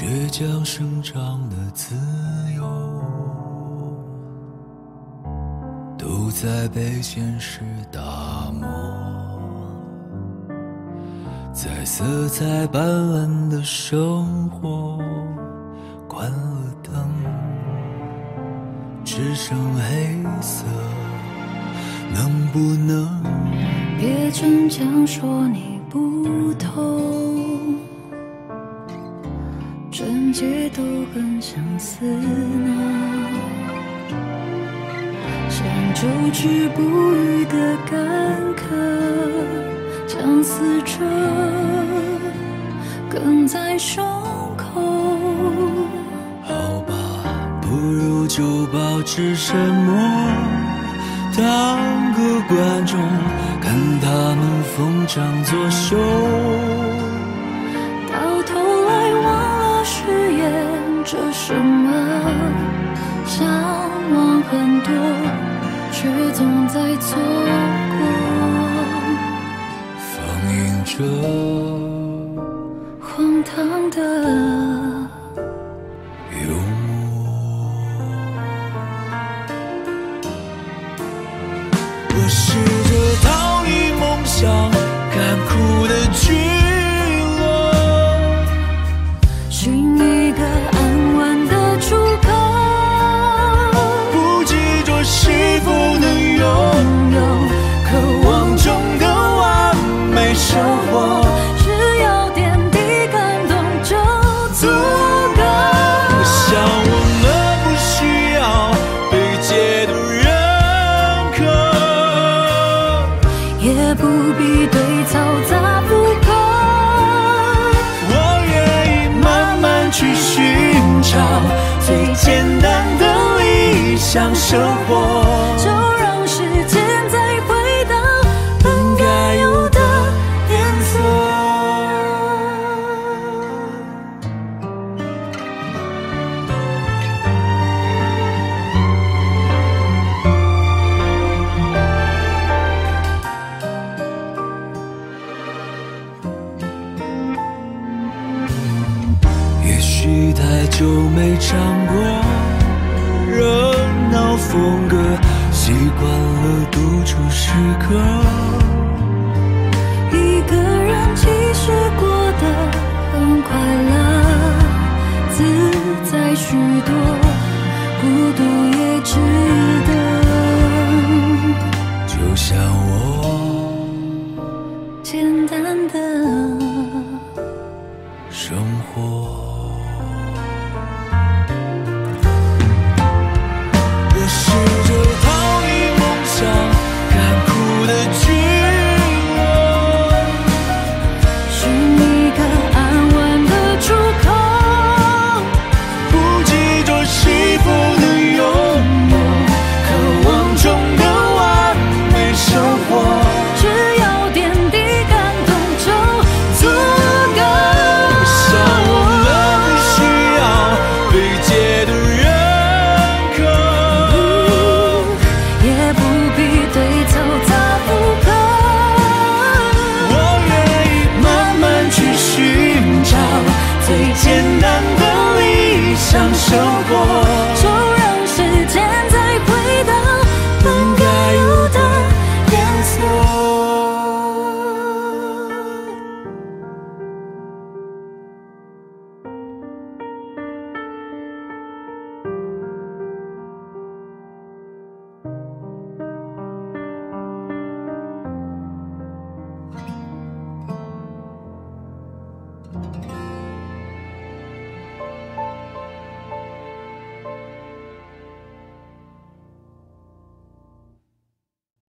倔强生长的自由，都在被现实打磨。在色彩斑斓的生活，关了灯，只剩黑色，能不能别逞强说你不懂，整洁都很相似呢，像久治不愈的干渴，相似着梗在胸口。 好吧，不如就保持沉默，当个观众，看他们逢场作秀。 到头来忘了誓言这什么，向往很多，却总在错过。 放映着荒唐的幽默。我试着逃离梦想干枯的聚落， 寻一个安稳的出口， 不执着是否能拥有渴望中的完美生活， 只要点滴感动就足够。 我想我们不需要被解读认可， 也不必对嘈杂附和， 我愿意慢慢去寻找最简单的理想生活， 就让时间再回到本该有的颜色。 也许太久没唱过热闹风格，习惯了独处时刻， 一个人其实过得很快乐，自在许多，孤独也值得。 就像我简单的生活。我试着逃离梦想干枯的聚落， 寻一个安稳的出口， 不执着是否能拥有渴望中的完美生活， 只要点滴感动就足够。 我想我们不需要被解读认可， 也不必对嘈杂附和， 我愿意慢慢去寻找最简单的理想生活。